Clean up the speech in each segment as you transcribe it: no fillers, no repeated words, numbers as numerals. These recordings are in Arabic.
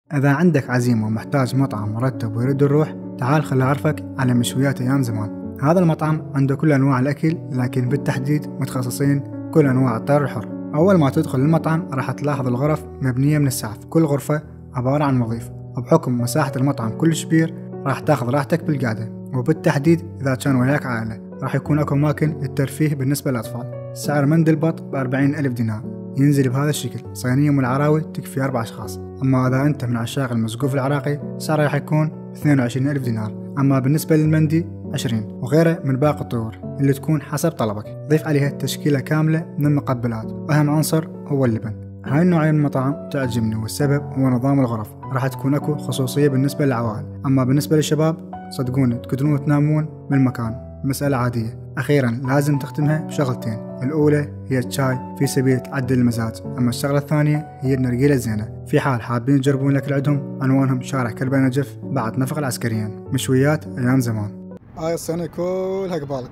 إذا عندك عزيمة ومحتاج مطعم مرتب ويرد الروح، تعال خل أعرفك على مشويات أيام زمان. هذا المطعم عنده كل أنواع الأكل، لكن بالتحديد متخصصين كل أنواع الطير الحر. أول ما تدخل المطعم راح تلاحظ الغرف مبنية من السقف، كل غرفة عبارة عن مضيف، وبحكم مساحة المطعم كلش كبير راح تاخذ راحتك بالقعدة، وبالتحديد إذا كان وياك عائلة راح يكون أكو أماكن الترفيه بالنسبة للأطفال. سعر مندي البط ب40,000 دينار، ينزل بهذا الشكل، صينية من العراوي تكفي 4 أشخاص. أما إذا أنت من عشاق المسقوف العراقي سعره راح يكون 22,000 دينار. أما بالنسبة للمندي 20، وغيره من باقي الطيور اللي تكون حسب طلبك. ضيف عليها تشكيلة كاملة من المقبلات، وأهم عنصر هو اللبن. هاي النوعية من المطاعم تعجبني، والسبب هو نظام الغرف، راح تكون أكو خصوصية بالنسبة للعوائل. أما بالنسبة للشباب صدقوني تقدرون تنامون بالمكان، مسألة عادية. أخيرا لازم تختمها بشغلتين، الأولى هي الشاي في سبيل تعدل المزاج، أما الشغلة الثانية هي النرجيلة الزينة. في حال حابين تجربون الأكل عندهم، عنوانهم شارع كلبة نجف بعد نفق العسكريين. مشويات أيام زمان. هاي الصينية كلها قبالك،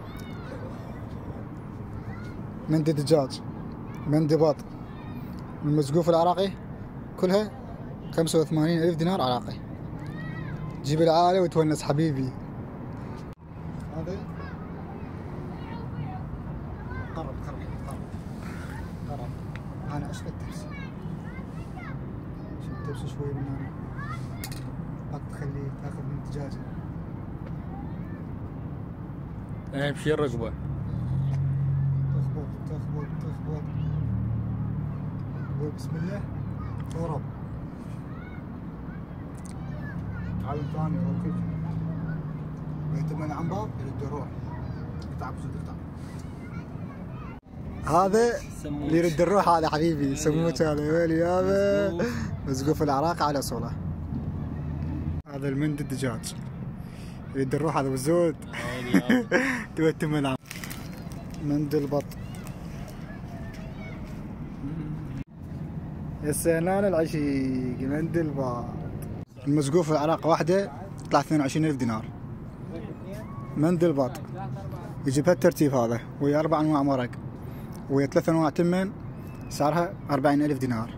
مندي دجاج، مندي بط، المسقوف العراقي كلها 85,000 دينار عراقي. جيب العائلة وتونس حبيبي. هذا قرب أنا أشغل التبس عشان التبس شوي من هنا، لا تخليه تاخذ من الدجاجة. أهم شي الرقبة، تخبط بسم الله ضرب. تعال ثاني روكي يتمنى عن باب يرد الروح. تعب هذا اللي يرد الروح، هذا حبيبي سموت هذا ويلي يابا مسقوف العراق على صوله. هذا المندي الدجاج يرد الروح، هذا بالزود تبى تمنى. مندي البط، السنان العشيق، مندي البط. المسقوف العراق واحدة تطلع 22,000 دينار. مندي البط يجي بهالترتيب هذا، ويا 4 أنواع مرق، ويا 3 أنواع تمن، سعرها 40,000 دينار.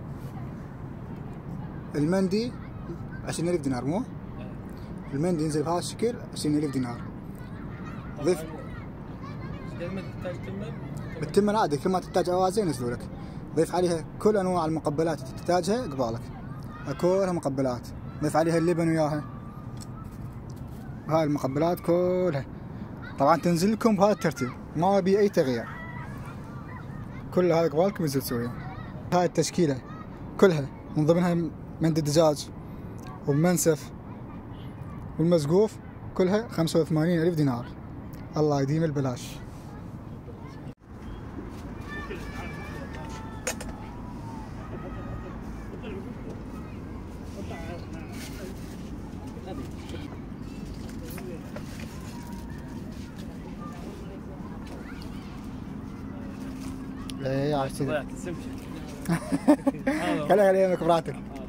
المندي 20,000 دينار، مو؟ المندي ينزل بهذا الشكل 20,000 دينار. ضيف التمن عادي، كل ما تحتاج أوازين ينزلوا لك. ضيف عليها كل أنواع المقبلات اللي تحتاجها قبالك، كلها مقبلات. ضيف عليها اللبن وياها، هاي المقبلات كلها طبعا تنزل لكم بهذا الترتيب، ما ابي اي تغيير. كل هذا قبالكم ينزل تسويها. هاي التشكيله كلها من ضمنها مندي دجاج ومنسف والمسقوف، كلها 85,000 دينار. الله يديم البلاش. ايه عشان خليها يمك براتك.